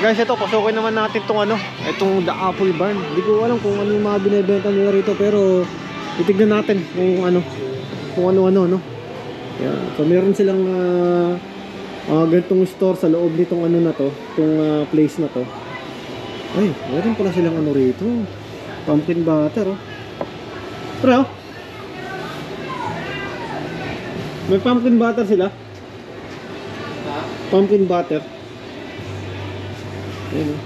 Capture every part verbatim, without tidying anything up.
Guys, ito, pasukin naman natin itong ano, itong The Apple Barn. Hindi ko alam kung ano yung mga binibenta nila rito, pero titignan natin kung ano, kung ano-ano, no? Yan. So, meron silang uh, uh, ganitong store sa loob nitong ano na to, itong uh, place na to. Ay, meron pala silang ano rito. Pumpkin butter, oh. Pero, oh. May pumpkin butter sila. Pumpkin butter. Ayan, oh.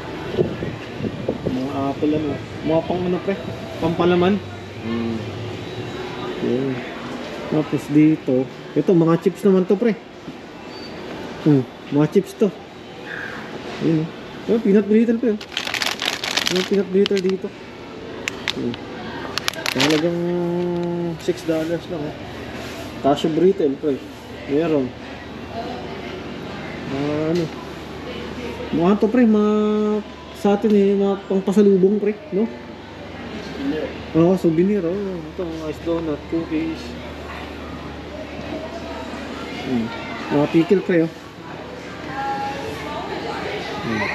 Mga apple ano. Mga pang ano pre. Pampalaman. Mm. Ayan. Tapos dito. Ito mga chips naman to pre. Hmm, mga chips to. Ayan, oh. Ayan, peanut brittle pa yun. Ayan, peanut brittle dito. Ayan. Talagang six dollars lang, eh. Cashew brittle pre. Meron. Uh, ano. Mga to pre, mga sa atin eh, mga pangpasalubong pre, no? Oo, oh, souvenir, oh. Ito, mga ice donut, cookies. Hmm. Mga pickle pre, oh. Hmm.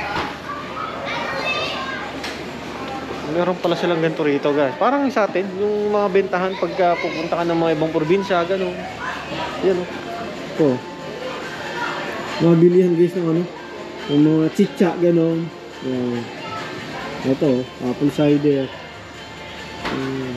Meron pala silang ganito rito guys. Parang sa atin, yung mga bentahan pagka pupunta ka ng mga ibang probinsya, gano'n. Yan, oh. Ito. Mga bilihan guys ng ano, yung mga chicha, gano'n. Yan. Ito, apple cider. Hmm.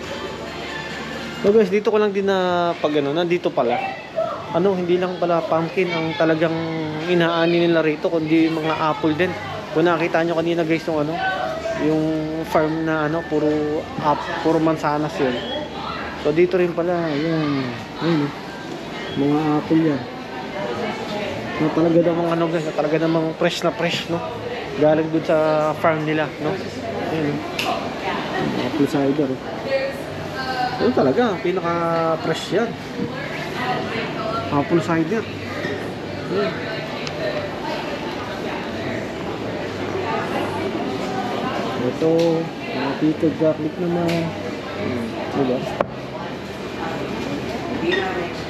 So guys, dito ko lang din na pag ano, nandito pala. Ano, hindi lang pala pumpkin ang talagang inaani nila rito, kundi mga apple din. Kung nakita nyo kanina guys, yung ano, yung farm na ano, puro up, puro mansanas yun. So dito rin pala yung ayun, mga apple yan. Na talaga namang ano guys, na talaga namang fresh na fresh, no? Galing dun sa farm nila, no? Ayun, apple cider. Ayun talaga, pinaka fresh yan. Apple cider. Ayun. Ito, mga pickled garlic naman. Hmm, diba?